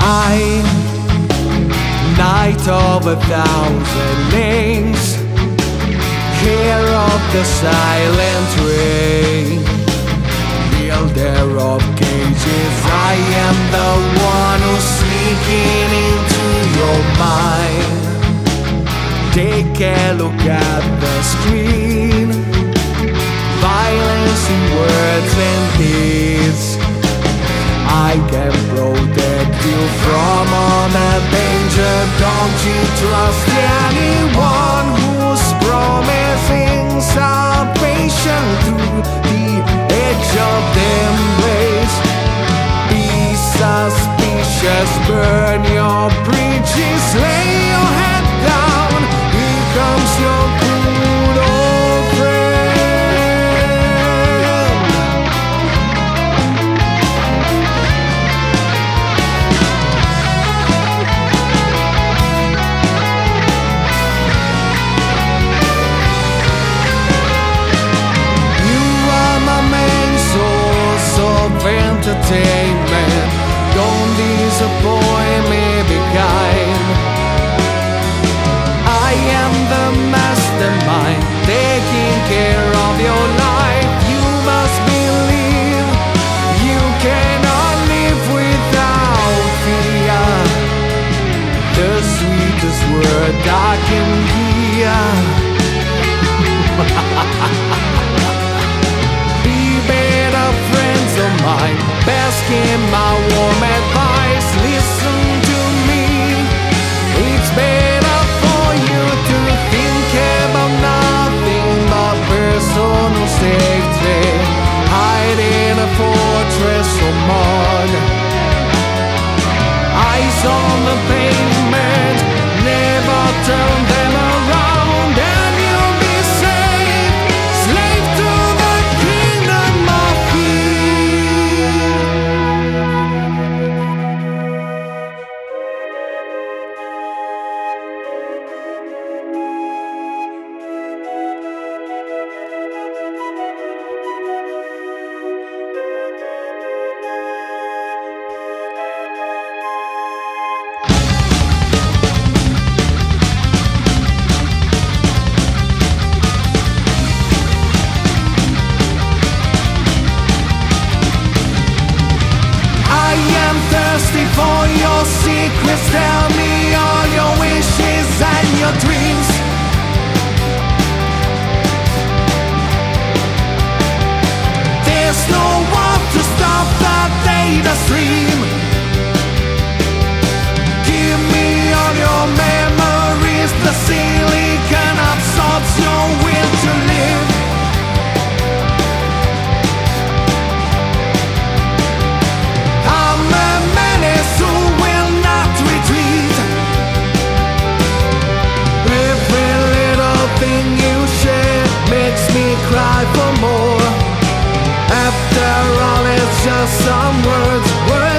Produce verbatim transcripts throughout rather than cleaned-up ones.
I, night of a thousand names, hear of the silent rain, builder of cages. I am the one who's sneaking into your mind. Take a look at the screen, violence in words and deeds. I can protect you from all the danger. Don't you trust anyone who's promising salvation through the edge of the embrace. Be suspicious, burn your bridges, lay your head down. Here comes your good old friend. Entertainment, don't disappoint me, be kind. I am the mastermind, taking care of your life. You must believe you cannot live without fear. The sweetest word I can hear. Be better friends of mine, bask in my warm advice. Listen to me, it's better for you to think about nothing but personal safety. Hide in a fortress of mud, eyes on the pavement, never turn them around, and you'll be safe, slave to the kingdom of fear. For your secrets, tell me all your wishes and your dreams. There's no one to stop that data stream. Give me all your memories, the silicon absorbs your will to live. Cry for more. After all, it's just some words. words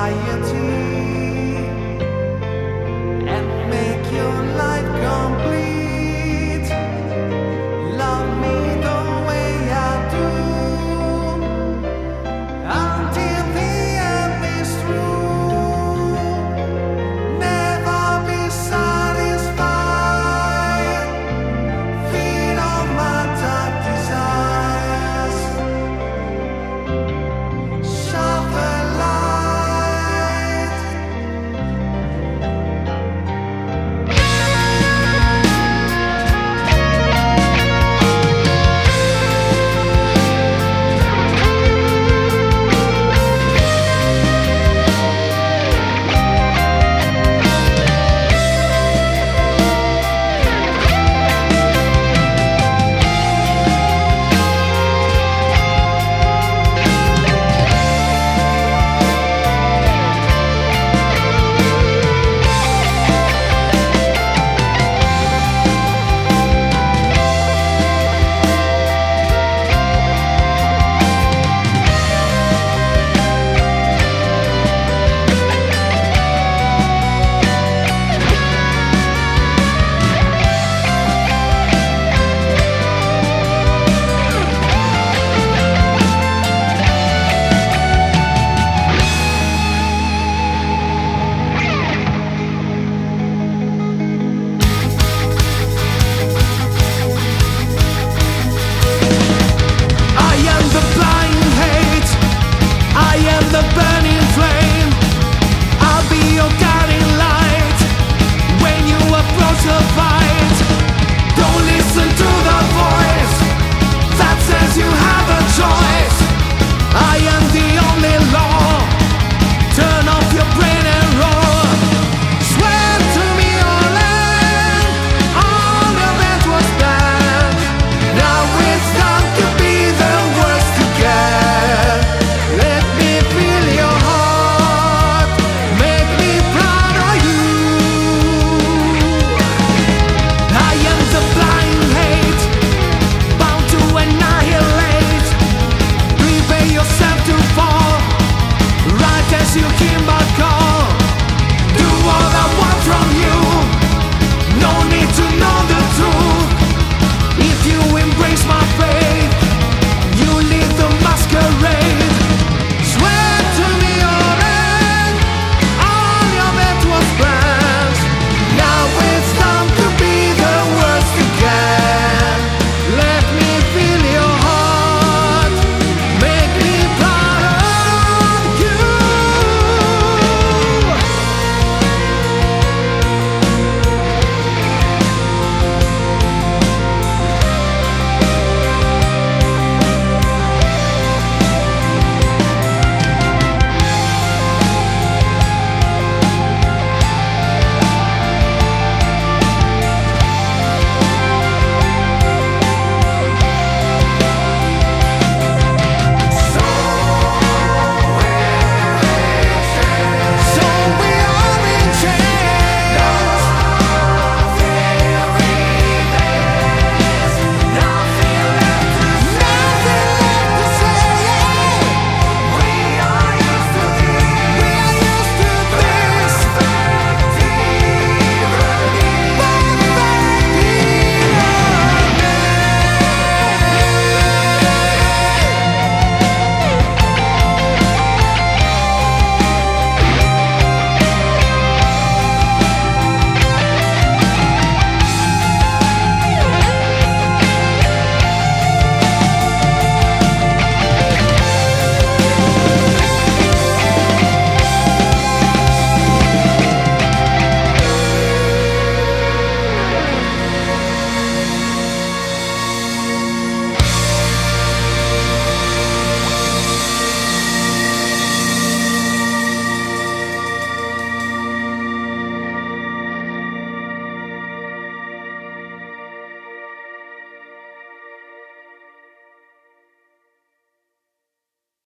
society.